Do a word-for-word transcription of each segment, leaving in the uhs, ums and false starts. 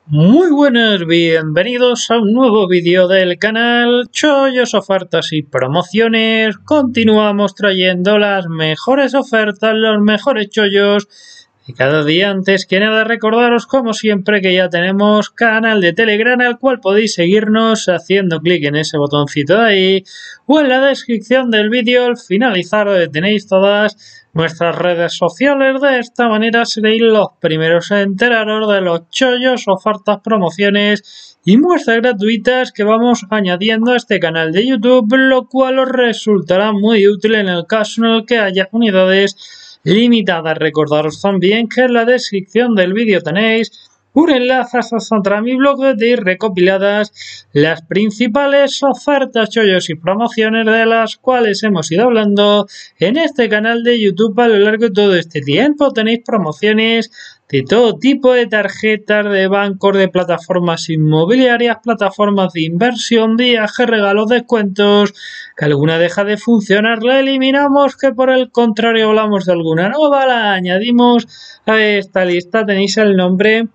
Muy buenas, bienvenidos a un nuevo vídeo del canal Chollos, Ofertas y Promociones. Continuamos trayendo las mejores ofertas, los mejores chollos y cada día. Antes que nada, recordaros como siempre que ya tenemos canal de Telegram al cual podéis seguirnos haciendo clic en ese botoncito de ahí o en la descripción del vídeo al finalizar, donde tenéis todas nuestras redes sociales. De esta manera seréis los primeros a enteraros de los chollos, ofertas, promociones y muestras gratuitas que vamos añadiendo a este canal de YouTube, lo cual os resultará muy útil en el caso en el que haya unidades limitadas. Recordaros también que en la descripción del vídeo tenéis un enlace hasta mi blog donde tenéis recopiladas las principales ofertas, chollos y promociones de las cuales hemos ido hablando en este canal de YouTube a lo largo de todo este tiempo. Tenéis promociones de todo tipo, de tarjetas, de bancos, de plataformas inmobiliarias, plataformas de inversión, viajes, regalos, descuentos. Que alguna deja de funcionar, la eliminamos, que por el contrario hablamos de alguna nueva, la añadimos a esta lista. Tenéis el nombre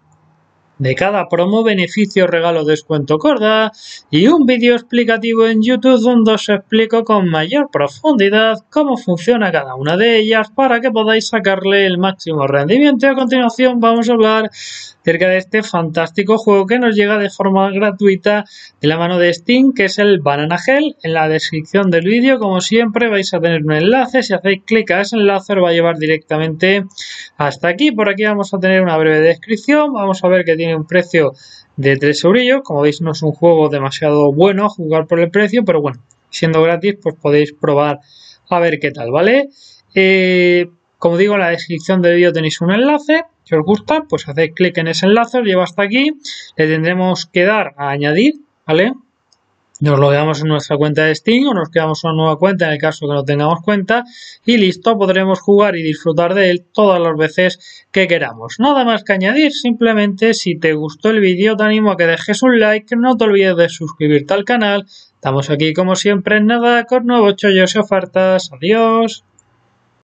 de cada promo, beneficio, regalo, descuento, corda y un vídeo explicativo en YouTube donde os explico con mayor profundidad cómo funciona cada una de ellas para que podáis sacarle el máximo rendimiento. Y a continuación vamos a hablar acerca de este fantástico juego que nos llega de forma gratuita de la mano de Steam, que es el Banana Gel. En la descripción del vídeo, como siempre, vais a tener un enlace. Si hacéis clic a ese enlace os va a llevar directamente hasta aquí. Por aquí vamos a tener una breve descripción. Vamos a ver que tiene un precio de tres eurillos. Como veis, no es un juego demasiado bueno a jugar por el precio, pero bueno, siendo gratis pues podéis probar a ver qué tal, ¿vale? Eh, como digo, en la descripción del vídeo tenéis un enlace. Si os gusta, pues hacéis clic en ese enlace, os lleva hasta aquí. Le tendremos que dar a añadir, ¿vale? Nos lo quedamos en nuestra cuenta de Steam o nos quedamos una nueva cuenta en el caso que no tengamos cuenta y listo, podremos jugar y disfrutar de él todas las veces que queramos. Nada más que añadir, simplemente si te gustó el vídeo te animo a que dejes un like, no te olvides de suscribirte al canal. Estamos aquí como siempre en nada con nuevos chollos y ofertas. Adiós.